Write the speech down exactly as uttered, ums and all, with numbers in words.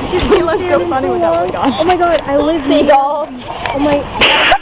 He looks so funny with that wig on. Oh my god, I live Seagulls. Oh my.